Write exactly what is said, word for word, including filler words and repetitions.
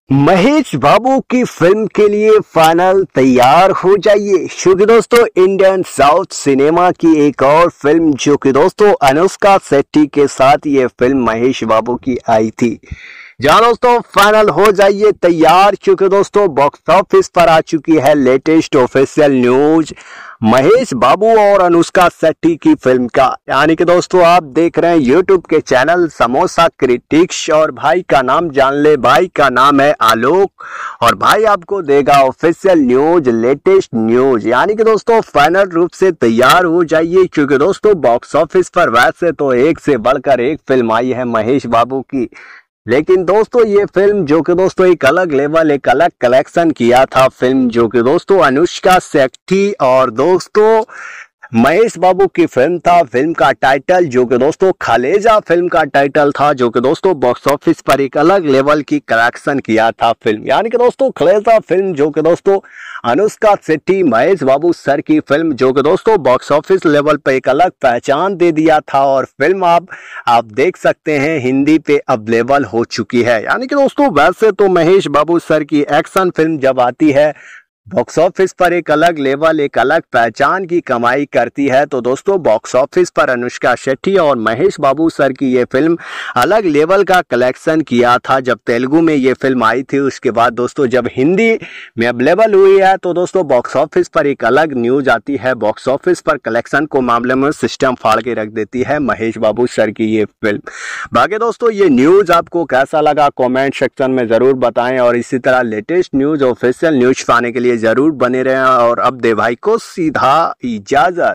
महेश बाबू की फिल्म के लिए फाइनल तैयार हो जाइए, क्योंकि दोस्तों इंडियन साउथ सिनेमा की एक और फिल्म जो कि दोस्तों अनुष्का शेट्टी के साथ ये फिल्म महेश बाबू की आई थी। जहां दोस्तों फाइनल हो जाइए तैयार, क्योंकि दोस्तों बॉक्स ऑफिस पर आ चुकी है latest official news Mahesh Babu और अनुष्का शेट्टी की फिल्म का। यानी कि दोस्तों आप देख रहे हैं यूट्यूब के चैनल समोसा क्रिटिक्स और भाई का नाम जान ले, भाई का नाम है आलोक और भाई आपको देगा ऑफिशियल न्यूज, लेटेस्ट न्यूज। यानी कि दोस्तों फाइनल रूप से तैयार हो जाइए, क्योंकि दोस्तों बॉक्स ऑफिस पर वैसे तो एक से बढ़कर एक फिल्म आई है महेश बाबू की, लेकिन दोस्तों ये फिल्म जो कि दोस्तों एक अलग लेवल, एक अलग कलेक्शन किया था फिल्म जो कि दोस्तों अनुष्का शेट्टी और दोस्तों महेश बाबू की फिल्म था। फिल्म का टाइटल जो कि दोस्तों खलेजा फिल्म का टाइटल था, जो कि दोस्तों बॉक्स ऑफिस पर एक अलग लेवल की कलेक्शन किया था फिल्म। यानी कि दोस्तों खलेजा फिल्म जो कि दोस्तों अनुष्का शेट्टी महेश बाबू सर की फिल्म जो कि दोस्तों बॉक्स ऑफिस लेवल पर एक अलग पहचान दे दिया था और फिल्म आप आप देख सकते हैं हिंदी पे अवेलेबल हो चुकी है। यानी कि दोस्तों वैसे तो महेश बाबू सर की एक्शन फिल्म जब आती है बॉक्स ऑफिस पर एक अलग लेवल, एक अलग पहचान की कमाई करती है, तो दोस्तों बॉक्स ऑफिस पर अनुष्का शेट्टी और महेश बाबू सर की ये फिल्म अलग लेवल का कलेक्शन किया था जब तेलुगु में ये फिल्म आई थी। उसके बाद दोस्तों जब हिंदी में अवेलेबल हुई है तो दोस्तों बॉक्स ऑफिस पर एक अलग न्यूज आती है। बॉक्स ऑफिस पर कलेक्शन को मामले में सिस्टम फाड़ के रख देती है महेश बाबू सर की ये फिल्म। बाकी दोस्तों ये न्यूज आपको कैसा लगा कॉमेंट सेक्शन में जरूर बताएं और इसी तरह लेटेस्ट न्यूज, ऑफिशियल न्यूज पाने के लिए जरूर बने रहें और अब दे भाई को सीधा इजाजत।